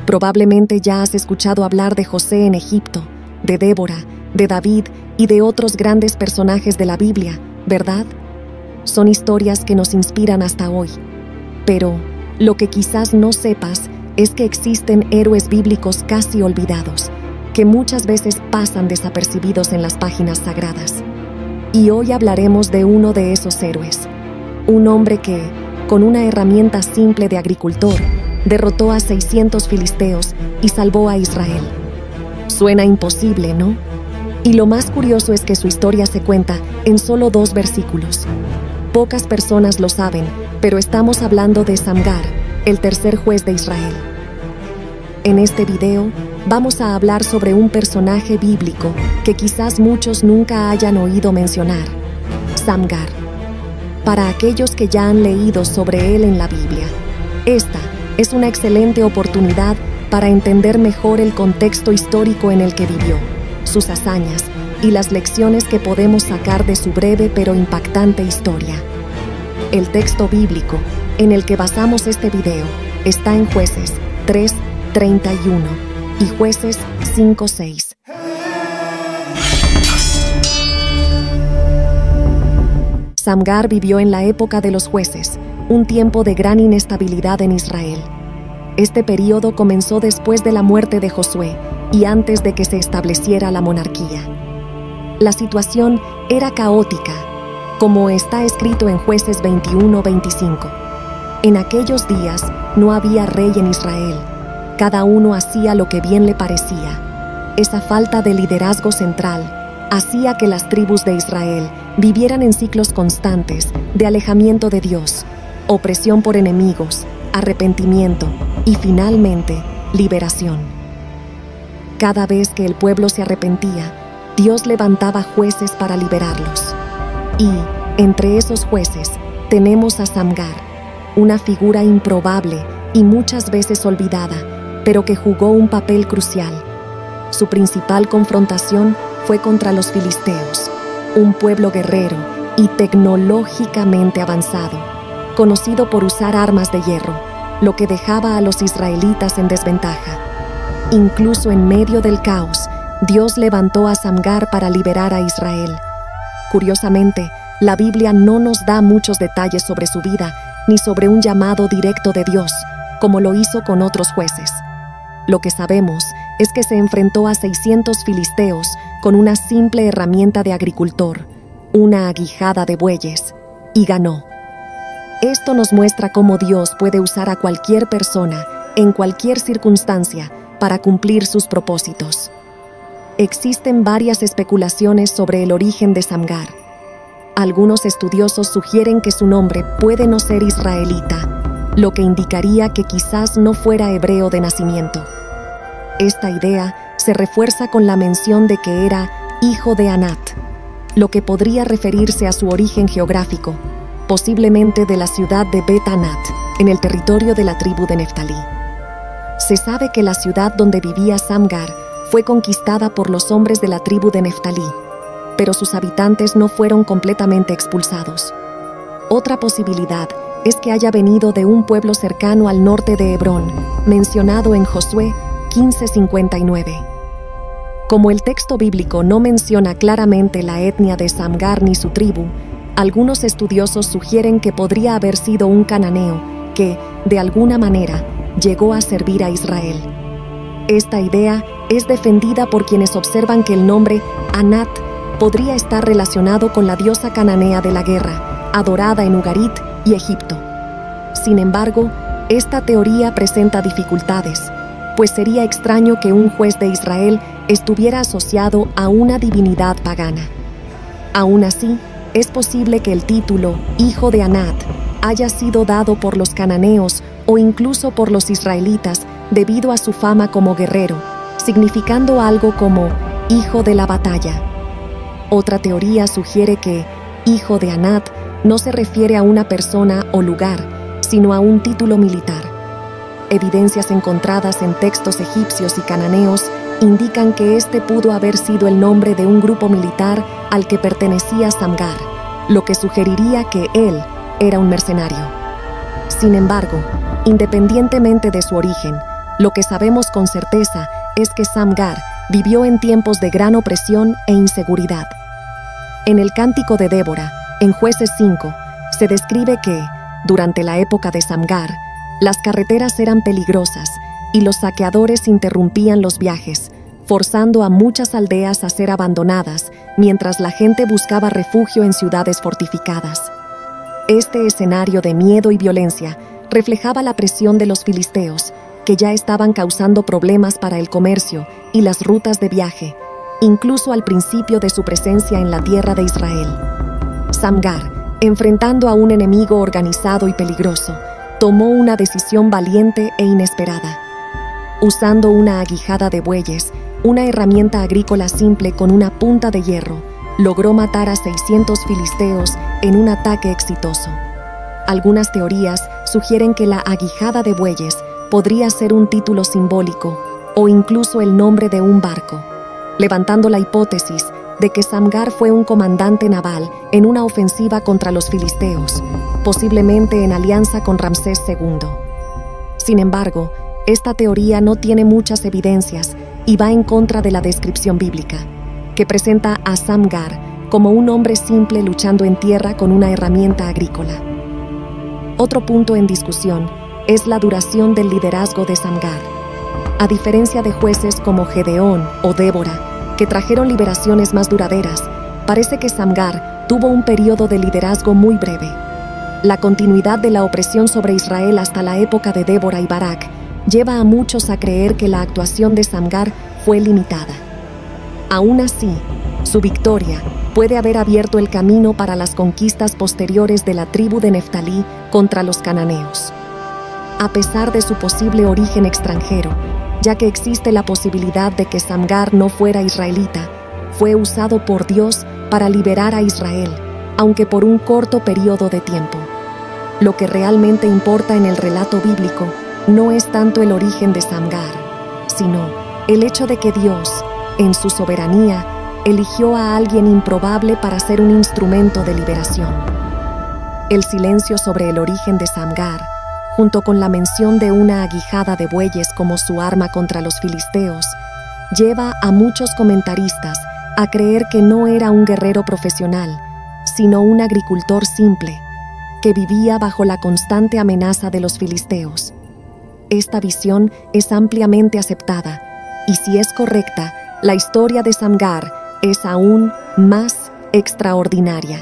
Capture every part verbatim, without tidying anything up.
Probablemente ya has escuchado hablar de José en Egipto, de Débora, de David y de otros grandes personajes de la Biblia, ¿verdad? Son historias que nos inspiran hasta hoy. Pero lo que quizás no sepas es que existen héroes bíblicos casi olvidados, que muchas veces pasan desapercibidos en las páginas sagradas. Y hoy hablaremos de uno de esos héroes, un hombre que, con una herramienta simple de agricultor, derrotó a seiscientos filisteos y salvó a Israel. Suena imposible, ¿no? Y lo más curioso es que su historia se cuenta en solo dos versículos. Pocas personas lo saben, pero estamos hablando de Samgar, el tercer juez de Israel. En este video, vamos a hablar sobre un personaje bíblico que quizás muchos nunca hayan oído mencionar, Samgar. Para aquellos que ya han leído sobre él en la Biblia, esta es una excelente oportunidad para entender mejor el contexto histórico en el que vivió, sus hazañas y las lecciones que podemos sacar de su breve pero impactante historia. El texto bíblico en el que basamos este video está en Jueces tres, treinta y uno y Jueces cinco, seis. Samgar vivió en la época de los jueces, un tiempo de gran inestabilidad en Israel. Este período comenzó después de la muerte de Josué y antes de que se estableciera la monarquía. La situación era caótica, como está escrito en Jueces veintiuno, veinticinco. En aquellos días no había rey en Israel. Cada uno hacía lo que bien le parecía. Esa falta de liderazgo central hacía que las tribus de Israel vivieran en ciclos constantes de alejamiento de Dios, opresión por enemigos, arrepentimiento y finalmente liberación. Cada vez que el pueblo se arrepentía, Dios levantaba jueces para liberarlos. Y entre esos jueces tenemos a Samgar, una figura improbable y muchas veces olvidada, pero que jugó un papel crucial. Su principal confrontación fue contra los filisteos, un pueblo guerrero y tecnológicamente avanzado, conocido por usar armas de hierro, lo que dejaba a los israelitas en desventaja. Incluso en medio del caos, Dios levantó a Samgar para liberar a Israel. Curiosamente, la Biblia no nos da muchos detalles sobre su vida ni sobre un llamado directo de Dios, como lo hizo con otros jueces. Lo que sabemos es que se enfrentó a seiscientos filisteos con una simple herramienta de agricultor, una aguijada de bueyes, y ganó. Esto nos muestra cómo Dios puede usar a cualquier persona, en cualquier circunstancia, para cumplir sus propósitos. Existen varias especulaciones sobre el origen de Samgar. Algunos estudiosos sugieren que su nombre puede no ser israelita, lo que indicaría que quizás no fuera hebreo de nacimiento. Esta idea se refuerza con la mención de que era hijo de Anat, lo que podría referirse a su origen geográfico, posiblemente de la ciudad de Bet Anat, en el territorio de la tribu de Neftalí. Se sabe que la ciudad donde vivía Samgar fue conquistada por los hombres de la tribu de Neftalí, pero sus habitantes no fueron completamente expulsados. Otra posibilidad es que haya venido de un pueblo cercano al norte de Hebrón, mencionado en Josué quince, cincuenta y nueve. Como el texto bíblico no menciona claramente la etnia de Samgar ni su tribu, algunos estudiosos sugieren que podría haber sido un cananeo que, de alguna manera, llegó a servir a Israel. Esta idea es defendida por quienes observan que el nombre Anat podría estar relacionado con la diosa cananea de la guerra, adorada en Ugarit y Egipto. Sin embargo, esta teoría presenta dificultades, pues sería extraño que un juez de Israel estuviera asociado a una divinidad pagana. Aún así, es posible que el título Hijo de Anat haya sido dado por los cananeos o incluso por los israelitas debido a su fama como guerrero, significando algo como Hijo de la batalla. Otra teoría sugiere que Hijo de Anat no se refiere a una persona o lugar, sino a un título militar. Evidencias encontradas en textos egipcios y cananeos indican que este pudo haber sido el nombre de un grupo militar al que pertenecía Samgar, lo que sugeriría que él era un mercenario. Sin embargo, independientemente de su origen, Lo que sabemos con certeza es que Samgar vivió en tiempos de gran opresión e inseguridad. En el Cántico de Débora, en Jueces cinco, se describe que, durante la época de Samgar, las carreteras eran peligrosas y los saqueadores interrumpían los viajes, forzando a muchas aldeas a ser abandonadas mientras la gente buscaba refugio en ciudades fortificadas. Este escenario de miedo y violencia reflejaba la presión de los filisteos, que ya estaban causando problemas para el comercio y las rutas de viaje, incluso al principio de su presencia en la tierra de Israel. Samgar, enfrentando a un enemigo organizado y peligroso, tomó una decisión valiente e inesperada. Usando una aguijada de bueyes, una herramienta agrícola simple con una punta de hierro, logró matar a seiscientos filisteos en un ataque exitoso. Algunas teorías sugieren que la aguijada de bueyes podría ser un título simbólico o incluso el nombre de un barco, levantando la hipótesis de que Samgar fue un comandante naval en una ofensiva contra los filisteos, posiblemente en alianza con Ramsés segundo. Sin embargo, esta teoría no tiene muchas evidencias y va en contra de la descripción bíblica, que presenta a Samgar como un hombre simple luchando en tierra con una herramienta agrícola. Otro punto en discusión es la duración del liderazgo de Samgar. A diferencia de jueces como Gedeón o Débora, que trajeron liberaciones más duraderas, parece que Samgar tuvo un periodo de liderazgo muy breve. La continuidad de la opresión sobre Israel hasta la época de Débora y Barak lleva a muchos a creer que la actuación de Samgar fue limitada. Aún así, su victoria puede haber abierto el camino para las conquistas posteriores de la tribu de Neftalí contra los cananeos. A pesar de su posible origen extranjero, ya que existe la posibilidad de que Samgar no fuera israelita, fue usado por Dios para liberar a Israel, aunque por un corto periodo de tiempo. Lo que realmente importa en el relato bíblico no es tanto el origen de Samgar, sino el hecho de que Dios, en su soberanía, eligió a alguien improbable para ser un instrumento de liberación. El silencio sobre el origen de Samgar, junto con la mención de una aguijada de bueyes como su arma contra los filisteos, lleva a muchos comentaristas a creer que no era un guerrero profesional, sino un agricultor simple, que vivía bajo la constante amenaza de los filisteos. Esta visión es ampliamente aceptada, y si es correcta, la historia de Samgar es aún más extraordinaria.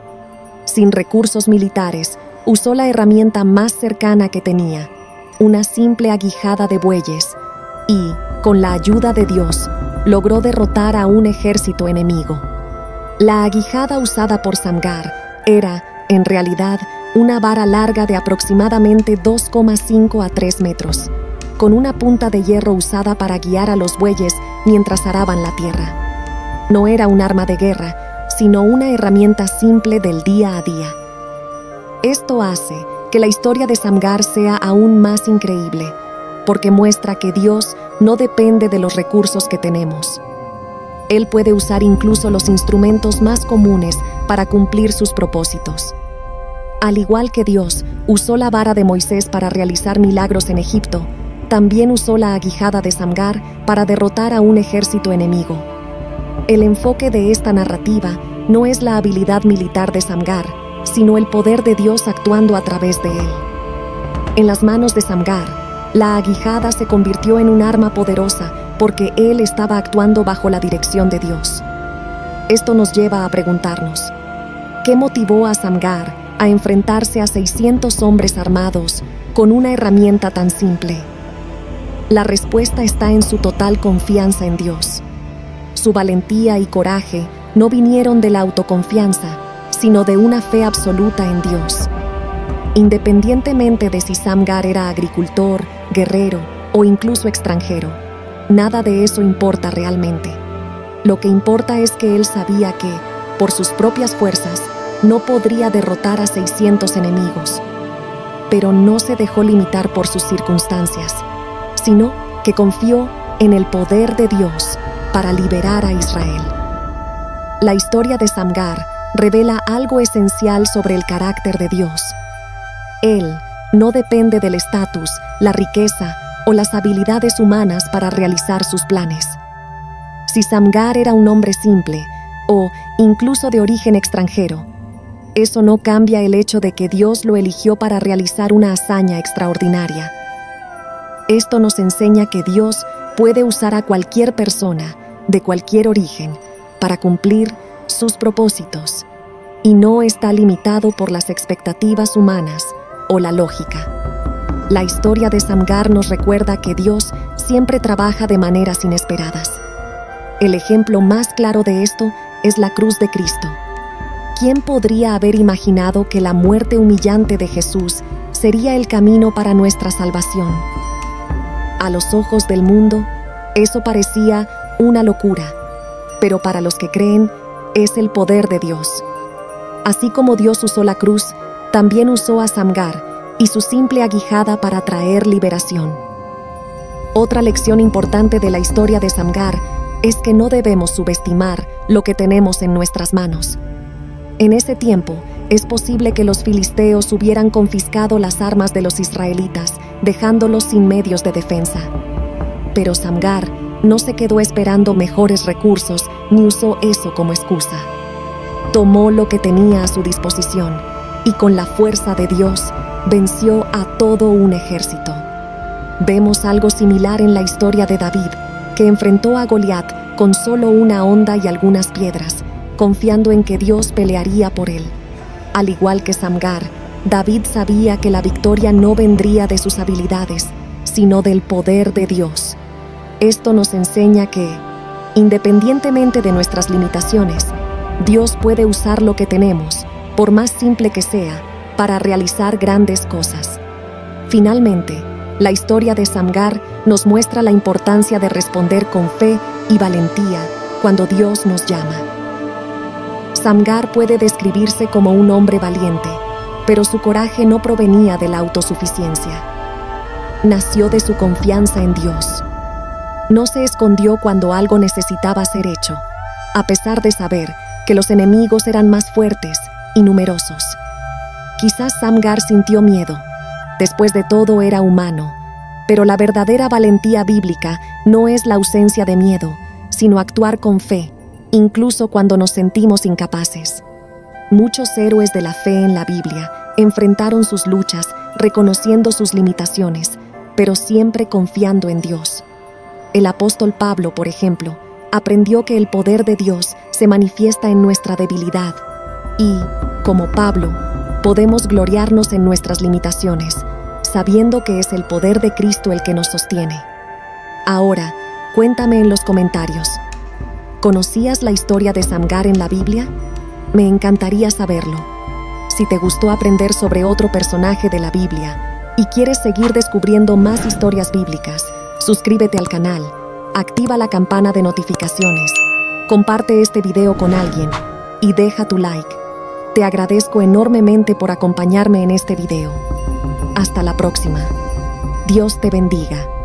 Sin recursos militares, usó la herramienta más cercana que tenía, una simple aguijada de bueyes, y, con la ayuda de Dios, logró derrotar a un ejército enemigo. La aguijada usada por Samgar era, en realidad, una vara larga de aproximadamente dos coma cinco a tres metros, con una punta de hierro usada para guiar a los bueyes mientras araban la tierra. No era un arma de guerra, sino una herramienta simple del día a día. Esto hace que la historia de Samgar sea aún más increíble, porque muestra que Dios no depende de los recursos que tenemos. Él puede usar incluso los instrumentos más comunes para cumplir sus propósitos. Al igual que Dios usó la vara de Moisés para realizar milagros en Egipto, también usó la aguijada de Samgar para derrotar a un ejército enemigo. El enfoque de esta narrativa no es la habilidad militar de Samgar, sino el poder de Dios actuando a través de él. En las manos de Samgar, la aguijada se convirtió en un arma poderosa porque él estaba actuando bajo la dirección de Dios. Esto nos lleva a preguntarnos, ¿qué motivó a Samgar a enfrentarse a seiscientos hombres armados con una herramienta tan simple? La respuesta está en su total confianza en Dios. Su valentía y coraje no vinieron de la autoconfianza, sino de una fe absoluta en Dios. Independientemente de si Samgar era agricultor, guerrero o incluso extranjero, nada de eso importa realmente. Lo que importa es que él sabía que, por sus propias fuerzas, no podría derrotar a seiscientos enemigos. Pero no se dejó limitar por sus circunstancias, sino que confió en el poder de Dios para liberar a Israel. La historia de Samgar revela algo esencial sobre el carácter de Dios. Él no depende del estatus, la riqueza o las habilidades humanas para realizar sus planes. Si Samgar era un hombre simple o incluso de origen extranjero, eso no cambia el hecho de que Dios lo eligió para realizar una hazaña extraordinaria. Esto nos enseña que Dios puede usar a cualquier persona, de cualquier origen, para cumplir sus propósitos, y no está limitado por las expectativas humanas o la lógica. La historia de Samgar nos recuerda que Dios siempre trabaja de maneras inesperadas. El ejemplo más claro de esto es la cruz de Cristo. ¿Quién podría haber imaginado que la muerte humillante de Jesús sería el camino para nuestra salvación? A los ojos del mundo, eso parecía una locura, pero para los que creen, es el poder de Dios. Así como Dios usó la cruz, también usó a Samgar y su simple aguijada para traer liberación. Otra lección importante de la historia de Samgar es que no debemos subestimar lo que tenemos en nuestras manos. En ese tiempo, es posible que los filisteos hubieran confiscado las armas de los israelitas, dejándolos sin medios de defensa. Pero Samgar no se quedó esperando mejores recursos ni usó eso como excusa. Tomó lo que tenía a su disposición y con la fuerza de Dios venció a todo un ejército. Vemos algo similar en la historia de David, que enfrentó a Goliat con solo una honda y algunas piedras, confiando en que Dios pelearía por él. Al igual que Samgar, David sabía que la victoria no vendría de sus habilidades, sino del poder de Dios. Esto nos enseña que, independientemente de nuestras limitaciones, Dios puede usar lo que tenemos, por más simple que sea, para realizar grandes cosas. Finalmente, la historia de Samgar nos muestra la importancia de responder con fe y valentía cuando Dios nos llama. Samgar puede describirse como un hombre valiente, pero su coraje no provenía de la autosuficiencia. Nació de su confianza en Dios. No se escondió cuando algo necesitaba ser hecho, a pesar de saber que los enemigos eran más fuertes y numerosos. Quizás Samgar sintió miedo. Después de todo, era humano. Pero la verdadera valentía bíblica no es la ausencia de miedo, sino actuar con fe, incluso cuando nos sentimos incapaces. Muchos héroes de la fe en la Biblia enfrentaron sus luchas reconociendo sus limitaciones, pero siempre confiando en Dios. El apóstol Pablo, por ejemplo, aprendió que el poder de Dios se manifiesta en nuestra debilidad y, como Pablo, podemos gloriarnos en nuestras limitaciones, sabiendo que es el poder de Cristo el que nos sostiene. Ahora, cuéntame en los comentarios, ¿conocías la historia de Samgar en la Biblia? Me encantaría saberlo. Si te gustó aprender sobre otro personaje de la Biblia y quieres seguir descubriendo más historias bíblicas, suscríbete al canal, activa la campana de notificaciones, comparte este video con alguien y deja tu like. Te agradezco enormemente por acompañarme en este video. Hasta la próxima. Dios te bendiga.